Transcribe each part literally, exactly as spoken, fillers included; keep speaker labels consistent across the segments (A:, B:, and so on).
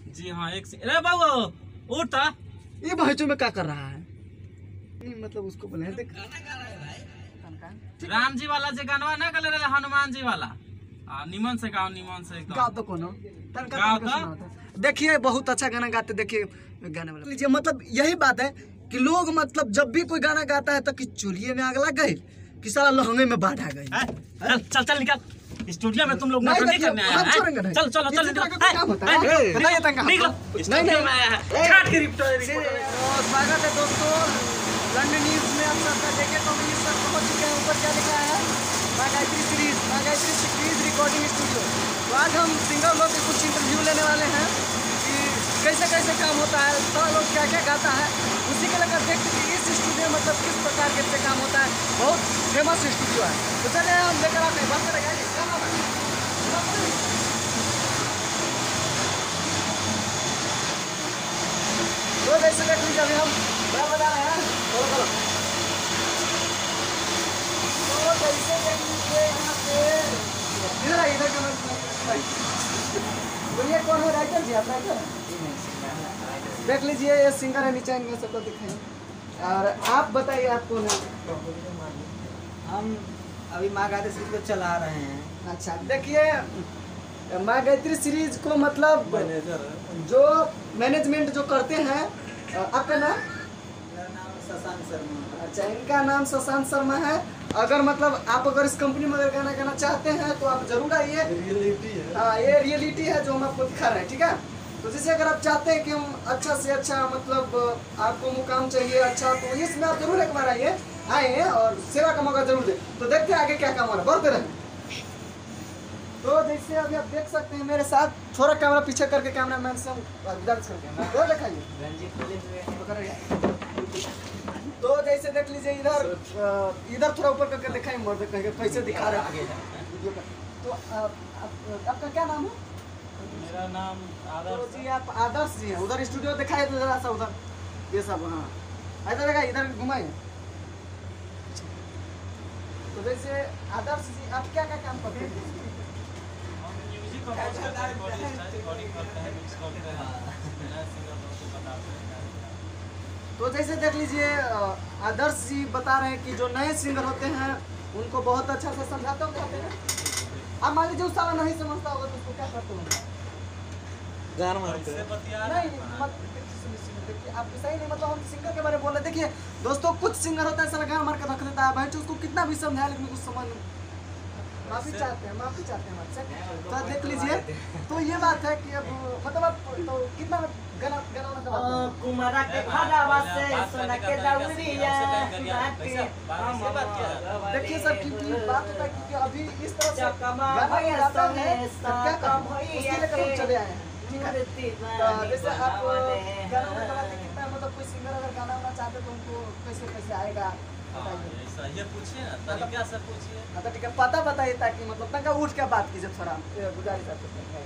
A: जी हाँ एक अरे बाबू उठता
B: ये बहचों में क्या कर रहा है? नहीं मतलब उसको बोले हैं देख
A: राम जी वाला जे गानवा ना कर रहे हनुमान जी वाला आ, निमन से गाओ निमन से एकदम
B: गाओ तो कोनो
A: गाओ तो
B: देखिए बहुत अच्छा गाना गाते। देखिए गाने वाला लीजिए मतलब यही बात है कि लोग मतलब जब भी कोई गाना गाता है तो कि चोलिए में आग लग गई कि सारा लहंगे में बाढ़ आ गई।
A: चल चल चल निकल स्टूडियो में तुम लोग
B: नहीं
A: नहीं करने आया है। चल चलो चल निकल
B: क्या होता है बताइए तंगा
A: स्टूडियो में आया है छाट के रिपोर्ट
B: स्वागत है दोस्तों लंदन न्यूज में। आप सबका देखे तो मिनिस्टर पहुंच चुके हैं। ऊपर क्या लिखा है माँ गायत्री सीरीज माँ गायत्री सीरीज रिकॉर्डिंग स्टूडियो। तो आज हम सिंगर लोग के कुछ इंटरव्यू लेने वाले हैं कि कैसे कैसे काम होता है, सारा लोग क्या क्या गाता है, उसी के लेकर देखते कि इस स्टूडियो में मतलब किस प्रकार के से काम होता है। बहुत फेमस स्टूडियो है। तो चले हम लेकर आते हैं बात करेंगे। तो जैसे देख लीजिए अभी हम क्या बता रहे हैं बोलो बोलो। तो जैसे देख लीजिए यहाँ पे इधर आइए इधर कैमरा बोलिए कौन है राइटर जी आप राइटर देख लीजिए ये सिंगर है नीचे इनमें सबको दिखाएं। और आप बताइए आप कौन है?
C: हम अभी माँ गायत्री सीरीज को चला रहे हैं।
B: अच्छा देखिए माँ गायत्री सीरीज को मतलब जो मैनेजमेंट जो करते हैं आपका नाम?
C: मेरा नाम शशांक शर्मा।
B: अच्छा इनका नाम शशांक शर्मा है। अगर मतलब आप अगर इस कंपनी में अगर गाना गाना चाहते हैं तो आप जरूर आइए।
C: रियलिटी है।
B: हाँ ये रियलिटी है जो हम आपको दिखा रहे हैं ठीक है। तो जैसे अगर आप चाहते हैं कि हम अच्छा से अच्छा मतलब आपको मुकाम चाहिए अच्छा तो इसमें आप जरूर एक बार आइए आए और सेवा का मौका जरूर दें। तो देखते हैं आगे क्या काम हो रहा है बढ़ते रहे। तो जैसे अभी आप देख सकते हैं मेरे साथ थोड़ा कैमरा पीछे करके कैमरा मैन से दो दिखाइए। तो जैसे देख लीजिए इधर इधर थोड़ा ऊपर करके दिखाइए मर्द कहेंगे कैसे दिखा रहे हैं। तो आपका क्या नाम है?
A: मेरा नाम
B: तो
A: आदर्श
B: जी आप आदर्श जी हैं। उधर स्टूडियो दिखाइए तो जरा सा उधर ये सब। हाँ इधर देखा इधर घुमाइए। तो जैसे आदर्श जी आप क्या क्या काम करते हैं?
A: म्यूजिक रिकॉर्डिंग करते हैं मिक्स करते हैं नया सिंगर लोगों को बताते हैं।
B: तो जैसे देख लीजिए आदर्श जी बता रहे हैं कि जो नए सिंगर होते हैं उनको बहुत अच्छा से समझाते होंगे। आप मान लीजिए उस साला नहीं समझता होगा तो उसको क्या करते होंगे?
C: गान मारते
A: इससे
C: हैं।
A: बतिया
B: नहीं मत देखिए आप सही नहीं मतलब हम सिंगर के बारे में बोल रहे। देखिए दोस्तों कुछ सिंगर होता है साला गान मार के रख देता है भाई उसको कितना भी समझाया लेकिन कुछ समझ माफी चाहते हैं माफी चाहते हैं आपसे। तो देख लीजिए तो ये बात है कि अब मतलब आप तो कितना गाना गाना
C: कुमारा के खड़ावा से सोना के दौरिया
B: देखिए सर क्योंकि बात होता है क्योंकि अभी इस तरह से
C: कमा
B: गाना
C: भैया
B: गाता है
C: संगे
B: तो क्या
C: कम
B: करें
C: भैया
B: उसके लेकर हम चले आए हैं ठीक है।
C: मूर्ति
B: तो जैसे आप गाना वाना गाते कितना मतलब कोई सिंगर अगर गाना वाना चाहते तो उनको कैसे कैसे आएगा बताइए।
A: ऐसा ये पूछिए ना तरीका से पूछिए।
B: हाँ तो ठीक है पता बताइए ताकि मतलब तंगा उठ के बात कीजिए थोड़ा गुजारिश आपसे।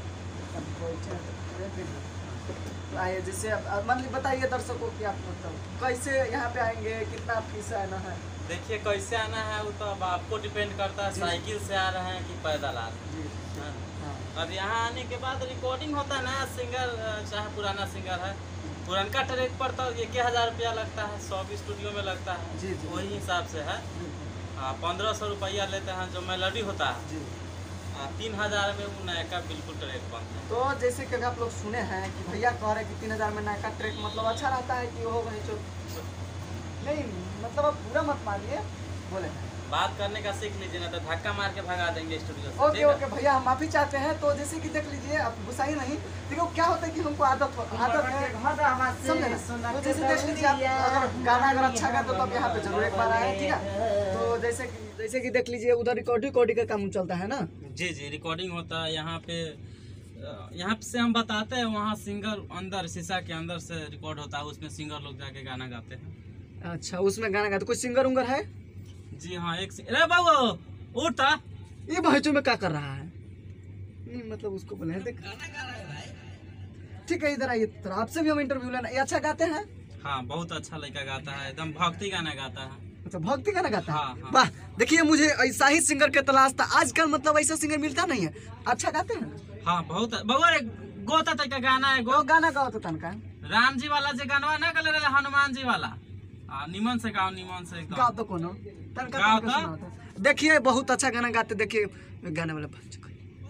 B: आइए जैसे अब मान लीजिए बताइए दर्शकों की आप मतलब कैसे यहाँ पे आएंगे कितना फीस आना है?
A: देखिए कैसे आना है वो तो अब आपको डिपेंड करता है साइकिल से आ रहे हैं कि पैदल आ रहे हैं। अब यहाँ आने के बाद रिकॉर्डिंग होता है नया सिंगर चाहे पुराना सिंगर है पुरानका ट्रैक पर तो एक हज़ार रुपया लगता है सब स्टूडियो में लगता है
B: जी, जी।
A: वही हिसाब से है। पंद्रह सौ रुपया लेते हैं जो मेलोडी होता है
B: जी।
A: तीन हज़ार में वो नया बिल्कुल ट्रैक बनता है।
B: तो जैसे कि आप लोग सुने हैं कि भैया कह रहे हैं कि तीन हज़ार में नया ट्रैक मतलब अच्छा रहता है कि वो वही जो नहीं मतलब आप पूरा मत मानिए बोले
A: बात करने का सीख लीजिए ना तो धक्का मार के भगा देंगे स्टूडियो से।
B: ओके ओके भैया हम माफी चाहते हैं। तो जैसे कि देख लीजिए आप गुस्साई नहीं देखो क्या होता है कि हमको आदत हो आदत है समझे ना। तो जैसे देख लीजिए आप अगर गाना अगर अच्छा गाते तो आप यहाँ पे जरूर एक बार आए ठीक है। तो जैसे कि जैसे कि देख लीजिए उधर रिकॉर्डिंग रिकॉर्डिंग का काम चलता है ना।
A: जी जी रिकॉर्डिंग होता है यहाँ पे यहाँ से हम बताते हैं वहाँ सिंगर अंदर शीशा के अंदर से रिकॉर्ड होता है उसमें सिंगर लोग जाके गाना गाते हैं।
B: अच्छा उसमें गाना गाते कोई सिंगर उंगर है?
A: जी हाँ एक अरे बाबू उठता
B: ये बहचों में क्या कर रहा है? नहीं मतलब उसको बोले हैं देख ठीक है इधर आइए तो आपसे भी हम इंटरव्यू लेना। ये अच्छा गाते हैं?
A: हाँ बहुत अच्छा लड़का गाता है एकदम भक्ति गाना गाता है।
B: अच्छा भक्ति गाना गाता है।
A: हाँ, हाँ।
B: वाह देखिए मुझे ऐसा ही सिंगर के तलाश था। आजकल मतलब ऐसा सिंगर मिलता नहीं है। अच्छा गाते हैं?
A: हाँ बहुत बाबू गोता तक का गाना है
B: वो
A: गो
B: गाना गाओ तो तनका
A: राम जी वाला जे गानवा ना गले रहे हनुमान जी वाला आ निमन से गाओ निमन से एकदम
B: गाओ तो कोनो तनका
A: गाओ
B: तनका
A: तो।
B: सुनाओ तो। देखिए बहुत अच्छा गाना गाते, देखिए गाने वाला बच्चा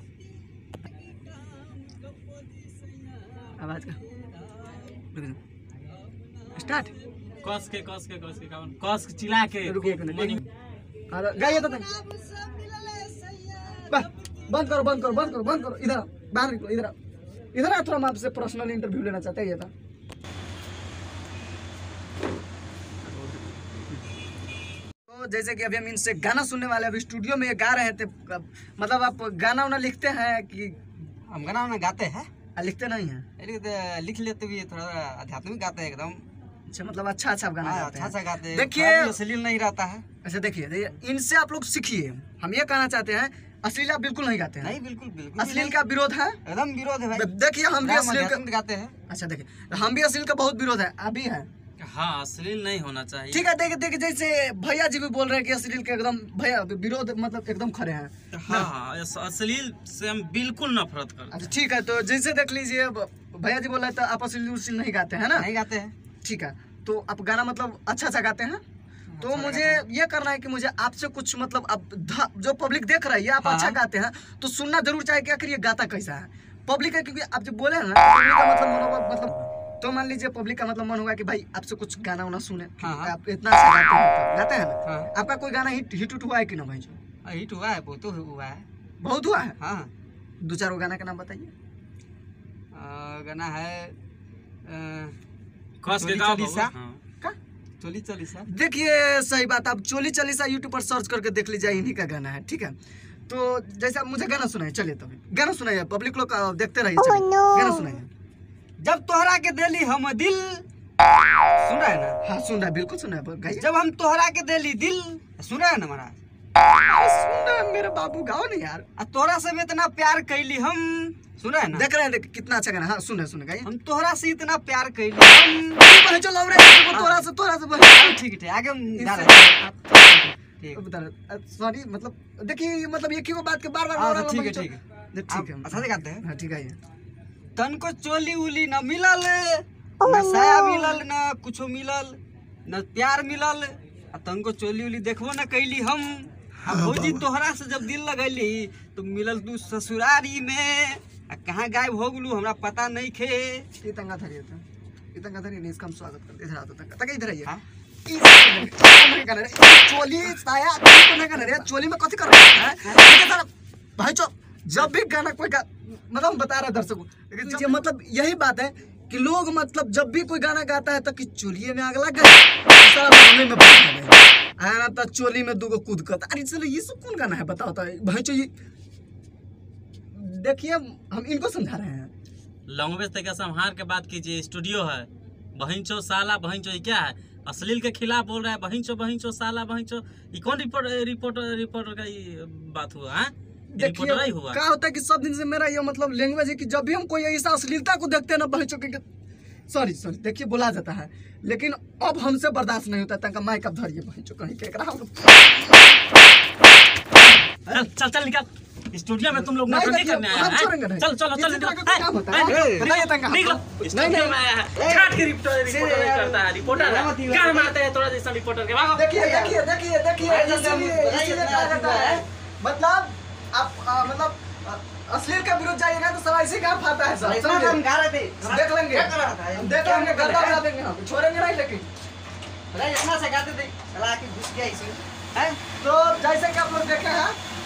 B: आवाज का स्टार्ट।
A: कस के कस के कस के गाओ कस के चिल्ला के
B: रुकिए एक
A: मनी-
B: मिनट और गाइए तो तनका। बस, बंद करो बंद करो बंद करो बंद करो, इधर आओ, बाहर निकलो, इधर आओ, इधर आओ, थोड़ा हम आपसे पर्सनल इंटरव्यू लेना चाहते हैं। ये था तो जैसे कि अभी हम इनसे गाना सुनने वाले, अभी स्टूडियो में ये गा रहे थे, मतलब आप गाना वाना लिखते हैं कि
C: हम गाना वाना गाते हैं,
B: आ, लिखते नहीं हैं?
C: लिख लिख लेते भी थोड़ा आध्यात्मिक गाते हैं एकदम।
B: अच्छा, मतलब अच्छा अच्छा गाना
C: हाँ,
B: गाते
C: अच्छा
B: हैं।
C: सा गाते हैं,
B: देखिए
C: थोड़ा भी अश्लील नहीं रहता है।
B: अच्छा देखिए देखिए, इनसे आप लोग सीखिए। हम ये कहना चाहते हैं अश्लील आप बिल्कुल नहीं गाते हैं।
C: नहीं बिल्कुल बिल्कुल
B: अश्लील का विरोध है,
C: एकदम विरोध है भाई।
B: देखिए हम भी
C: हम
B: अश्लील का,
C: आध्यात्मिक गाते हैं।
B: अच्छा देखिए हम भी अश्लील का बहुत विरोध है, अभी है।
A: हाँ अश्लील नहीं होना चाहिए।
B: ठीक है, देखिए देखिए जैसे भैया जी भी बोल रहे हैं कि अश्लील के एकदम भैया विरोध मतलब एकदम खड़े हैं।
A: हाँ हाँ इस अश्लील से हम बिल्कुल नफरत करते हैं।
B: अच्छा ठीक है, तो जैसे देख लीजिए भैया जी बोल रहे हैं तो आप अश्लील उश्लील नहीं गाते हैं ना?
C: नहीं गाते हैं।
B: ठीक है, तो आप गाना मतलब अच्छा अच्छा गाते हैं। तो मुझे ये करना है कि मुझे आपसे कुछ मतलब अब ध- जो पब्लिक देख रही है आप
C: हाँ।
B: अच्छा गाते हैं तो सुनना जरूर चाहिए कि आखिर ये गाता कैसा है। पब्लिक है क्योंकि आप जो बोले हैं ना, पब्लिक का मतलब मन होगा, मतलब तो मान लीजिए पब्लिक का मतलब मन होगा कि भाई आपसे कुछ गाना वाना सुने कि
C: हाँ, हाँ।
B: आप इतना अच्छा गाते हैं, तो गाते हैं ना?
C: हाँ।
B: आपका कोई गाना हिट हिट उट हुआ है कि ना भाई? जो
C: हाँ, हिट हुआ है, बहुत हुआ है।
B: बहुत हुआ है।
C: हाँ
B: दो चार गाना का नाम बताइए।
C: अ, गाना है अ,
A: कस के
C: चोली
A: गाओ
C: चलीसा।
A: बाबू। हाँ।
B: का
C: चोली चोली सा।
B: देखिए सही बात, आप चोली चलीसा यूट्यूब पर सर्च करके देख लीजिए, इन्हीं का गाना है। ठीक है, तो जैसे आप मुझे गाना सुनाइए, चलिए तभी गाना सुनाइए, पब्लिक लोग का देखते रहिए, चलिए गाना सुनाइए।
C: जब तोहरा के दिली हम दिल, सुन रहा है ना?
B: हाँ सुन रहा है, बिल्कुल सुन रहा है, गाइए।
C: जब हम तोहरा के दिली दिल, सुन रहा है ना महाराज?
B: अरे सुन रहा है मेरे बाबू, गाओ नहीं यार।
C: आ तोहरा से इतना प्यार कैली हम, सुन रहा है ना?
B: देख रहे हैं, देख कितना अच्छा गाना। हाँ सुन रहे सुन गाइए।
C: हम तोहरा से इतना प्यार कैली हम।
B: भाई चलो रे, तोरा से तोरा से
C: हाँ, ठीक है ठीक है, आगे हम गा रहे हैं। ठीक
B: बता रहे, सॉरी मतलब देखिए मतलब एक ही वो बात के बार बार
C: हाँ,
B: बार-
C: ठीक है
B: बार-
C: ठीक है
B: ठीक है,
C: अच्छा से गाते हैं।
B: हाँ ठीक है।
C: तन को चोली उली न मिलल, न साया मिलल, न कुछो मिलल, न प्यार मिलल। आ तन को चोली उली देखबो न कैली हम। आ भौजी तोहरा से जब दिल लगैली तो मिलल तू ससुरारी में। आ कहाँ गायब हो गेलू हमरा पता नहीं खे।
B: ये तंगा धरिए था, ये तंगा धरिए नहीं, इसका हम स्वागत करते हैं। इधर आओ तो तंगा, तंगा इधर आइए।
C: हाँ?
B: चोली साया को नहीं करना रे, चोली में कथी कर रहा है? देखिए सर भाई, चो जब भी गाना कोई गा, मतलब हम बता रहे दर्शकों, लेकिन ये मतलब यही बात है कि लोग मतलब जब भी कोई गाना गाता है तो कि चोलिए में आग लग गई, सारा मामले में बात है आना तो चोली में दूगो कूद कर। अरे चलो ये सब कौन गाना है बताओ तो भाई। चो ये देखिए हम इनको समझा रहे हैं।
A: लैंग्वेज तक संहार के बात कीजिए। स्टूडियो है, बहन चो साला बहन चो, ये क्या है? अश्लील के खिलाफ बोल रहा है, बहन चो बहन चो साला बहन चो। ये कौन रिपोर्ट रिपोर्टर रिपोर्टर का ये बात हुआ है? रिपोर्टर ही हुआ।
B: क्या होता है कि सब दिन से मेरा ये मतलब लैंग्वेज है कि जब भी हम कोई ऐसा अश्लीलता को देखते हैं ना बहन चो के, सॉरी सॉरी देखिए बोला जाता है, लेकिन अब हमसे बर्दाश्त नहीं होता। तंका माइक अब धरिए बहन चो कहीं के रहा।
A: चल चल चल निकल, स्टूडियो में तुम लोग
B: नहीं,
A: नौकरी
B: देखिए,
A: करने आया
B: हम
A: है।
B: छोड़ेंगे नहीं।
A: चल चलो
B: इसी
A: चल
B: तरह
A: निकल।
B: का कोई काम होता है?
A: ए,
B: बताइए तंका।
A: निकलो,
B: नहीं,
A: स्टूडियो
B: नहीं।
A: में आया है। झाट के रिपोर्टर रिपोर्टर नहीं करता है, रिपोर्टर है। क्या मारते हैं थोड़ा जैसा रिपोर्टर के? भागो।
B: देखिए देखिए देखिए देखिए इसीलिए इसीलिए कहा जाता है मतलब आप आ, मतलब आ, अश्लील के विरुद्ध जाइएगा तो सब ऐसे काम खाता है सब, समझे?
C: हम गा रहे थे।
B: हम देख लेंगे,
C: क्या कर रहा था?
B: हम देख लेंगे, गंदा बना देंगे, हम छोड़ेंगे नहीं। लेकिन
C: अरे इतना से गाते थे, चला के घुस गया इसमें। हैं?
B: तो जैसे कि आप लोग देखे हैं